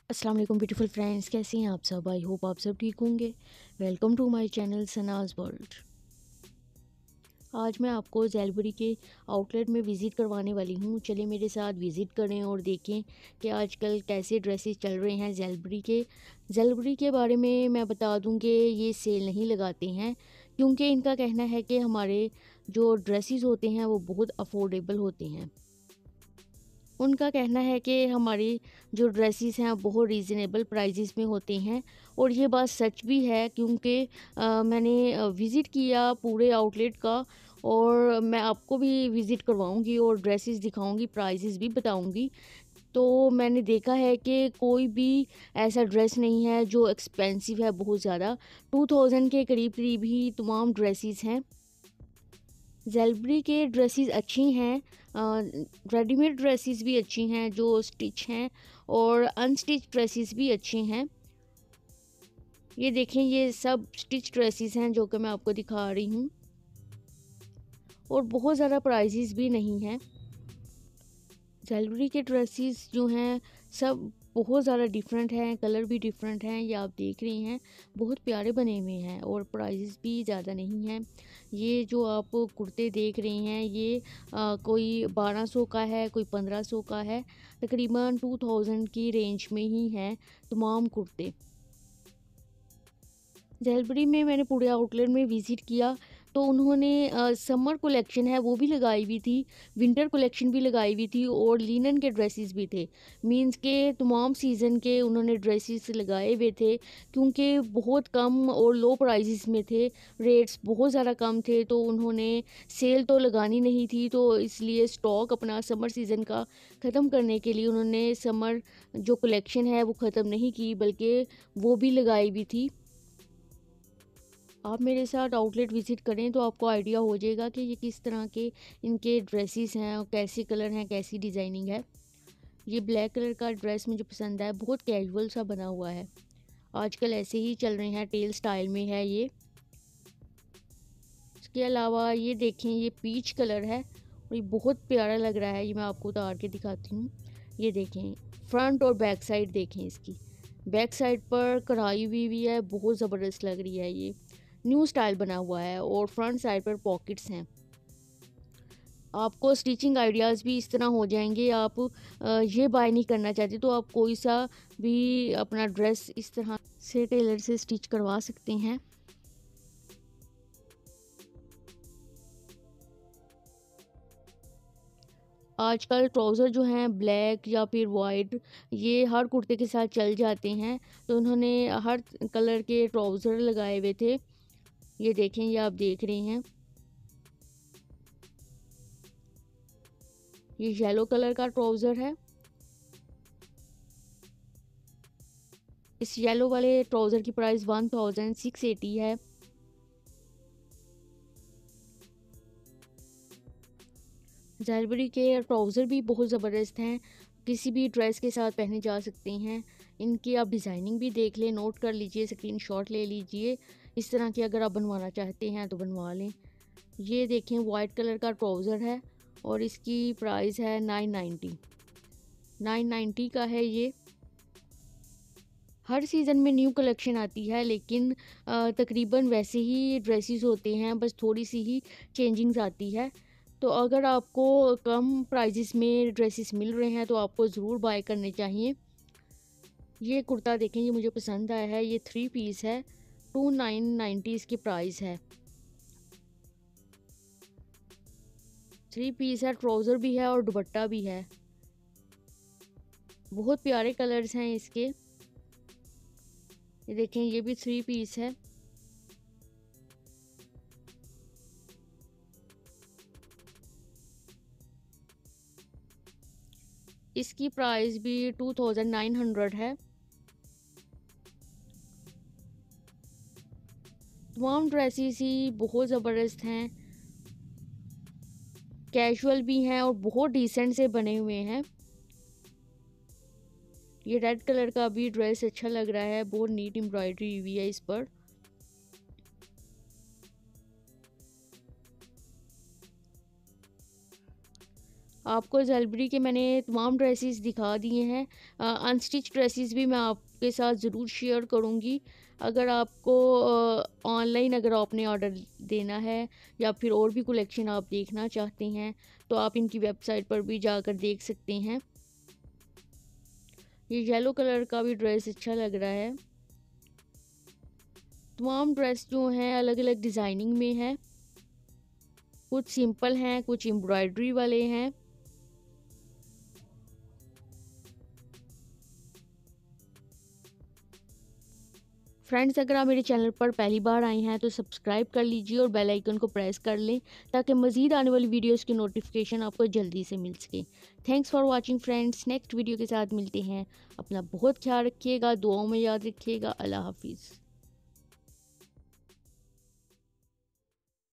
अस्सलाम वालेकुम beautiful friends, कैसे हैं आप सब। आई होप आप सब ठीक होंगे। Welcome to my channel Sanaj world. आज मैं आपको ज़ेलबरी के आउटलेट में विज़िट करवाने वाली हूँ। चलिए मेरे साथ विज़िट करें और देखें कि आजकल कैसे ड्रेसेस चल रहे हैं ज़ेलबरी के बारे में मैं बता दूँ कि ये सेल नहीं लगाते हैं, क्योंकि इनका कहना है कि हमारे जो ड्रेसेस होते हैं वो बहुत अफोर्डेबल होते हैं। उनका कहना है कि हमारी जो ड्रेसेस हैं बहुत रीज़नेबल प्राइजेस में होते हैं, और ये बात सच भी है, क्योंकि मैंने विज़िट किया पूरे आउटलेट का, और मैं आपको भी विज़िट करवाऊंगी और ड्रेसेस दिखाऊंगी, प्राइजेस भी बताऊंगी। तो मैंने देखा है कि कोई भी ऐसा ड्रेस नहीं है जो एक्सपेंसिव है बहुत ज़्यादा। 2000 के करीब करीब ही तमाम ड्रेसेस हैं। ज़ेलबरी के ड्रेसेस अच्छी हैं, रेडीमेड ड्रेसेस भी अच्छी हैं जो स्टिच हैं, और अनस्टिच ड्रेसेस भी अच्छी हैं। ये देखें, ये सब स्टिच ड्रेसेस हैं जो कि मैं आपको दिखा रही हूँ, और बहुत ज़्यादा प्राइसेस भी नहीं हैं। ज़ेलबरी के ड्रेसेस जो हैं सब बहुत ज़्यादा डिफरेंट हैं, कलर भी डिफरेंट हैं, ये आप देख रही हैं, बहुत प्यारे बने हुए हैं, और प्राइसेस भी ज़्यादा नहीं हैं। ये जो आप कुर्ते देख रही हैं ये कोई 1200 का है, कोई 1500 का है, तकरीबन 2000 की रेंज में ही हैं तमाम कुर्ते। ज़ेलबरी में मैंने पूरे आउटलेट में विज़िट किया, तो उन्होंने समर कलेक्शन है वो भी लगाई हुई थी, विंटर कलेक्शन भी लगाई हुई थी, और लिनन के ड्रेसेस भी थे। मींस के तमाम सीज़न के उन्होंने ड्रेसेस लगाए हुए थे, क्योंकि बहुत कम और लो प्राइसेस में थे, रेट्स बहुत ज़्यादा कम थे, तो उन्होंने सेल तो लगानी नहीं थी, तो इसलिए स्टॉक अपना समर सीज़न का ख़त्म करने के लिए उन्होंने समर जो कलेक्शन है वो ख़त्म नहीं की, बल्कि वो भी लगाई हुई थी। आप मेरे साथ आउटलेट विज़िट करें तो आपको आइडिया हो जाएगा कि ये किस तरह के इनके ड्रेसेस हैं, और कैसे कलर हैं, कैसी डिज़ाइनिंग है। ये ब्लैक कलर का ड्रेस मुझे पसंद है, बहुत कैजुअल सा बना हुआ है, आजकल ऐसे ही चल रहे हैं, टेल स्टाइल में है ये। इसके अलावा ये देखें, ये पीच कलर है, और ये बहुत प्यारा लग रहा है। ये मैं आपको उतार के दिखाती हूँ। ये देखें, फ्रंट और बैक साइड देखें इसकी, बैक साइड पर कढ़ाई हुई है, बहुत ज़बरदस्त लग रही है। ये न्यू स्टाइल बना हुआ है, और फ्रंट साइड पर पॉकेट्स हैं। आपको स्टिचिंग आइडियाज़ भी इस तरह हो जाएंगे। आप ये बाय नहीं करना चाहते तो आप कोई सा भी अपना ड्रेस इस तरह से टेलर से स्टिच करवा सकते हैं। आजकल ट्राउज़र जो हैं ब्लैक या फिर वाइट, ये हर कुर्ते के साथ चल जाते हैं, तो उन्होंने हर कलर के ट्राउज़र लगाए हुए थे। ये देखें, ये आप देख रहे हैं, ये येलो कलर का ट्राउज़र है। इस येलो वाले ट्राउज़र की प्राइस 1680 है। ज़ेलबरी के ट्राउज़र भी बहुत ज़बरदस्त हैं, किसी भी ड्रेस के साथ पहने जा सकते हैं। इनकी आप डिज़ाइनिंग भी देख लें, नोट कर लीजिए, स्क्रीनशॉट ले लीजिए। इस तरह की अगर आप बनवाना चाहते हैं तो बनवा लें। ये देखें, वाइट कलर का ट्राउज़र है, और इसकी प्राइस है 990 का है ये। हर सीज़न में न्यू कलेक्शन आती है, लेकिन तकरीबन वैसे ही ड्रेसेस होते हैं, बस थोड़ी सी ही चेंजिंग्स आती है। तो अगर आपको कम प्राइजेस में ड्रेसेस मिल रहे हैं तो आपको ज़रूर बाय करने चाहिए। ये कुर्ता देखें, ये मुझे पसंद आया है, ये 3 पीस है, 2990 इसकी प्राइस है। 3 पीस है, ट्राउज़र भी है और दुपट्टा भी है। बहुत प्यारे कलर्स हैं इसके। ये देखें, ये भी 3 पीस है। इसकी प्राइस भी 2900 है। तमाम ड्रेसेस ही बहुत ज़बरदस्त हैं, कैजुअल भी हैं, और बहुत डिसेंट से बने हुए हैं। ये रेड कलर का भी ड्रेस अच्छा लग रहा है, बहुत नीट एम्ब्रॉयडरी हुई है इस पर। आपको ज़ेलबरी के मैंने तमाम ड्रेसेस दिखा दिए हैं। अनस्टिच ड्रेसेस भी मैं आपके साथ ज़रूर शेयर करूँगी। अगर आपको ऑनलाइन अगर आपने ऑर्डर देना है या फिर और भी कलेक्शन आप देखना चाहते हैं तो आप इनकी वेबसाइट पर भी जाकर देख सकते हैं। ये येलो कलर का भी ड्रेस अच्छा लग रहा है। तमाम ड्रेस जो हैं अलग अलग डिज़ाइनिंग में हैं, कुछ सिंपल हैं, कुछ एम्ब्रॉयडरी वाले हैं। फ्रेंड्स, अगर आप मेरे चैनल पर पहली बार आए हैं तो सब्सक्राइब कर लीजिए और बेल आइकन को प्रेस कर लें ताकि मज़ीद आने वाली वीडियोस की नोटिफिकेशन आपको जल्दी से मिल सके। Thanks for watching friends. Next video के साथ मिलते हैं। अपना बहुत ख्याल रखिएगा, दुआओं में याद रखिएगा। अल्लाह हाफिज़।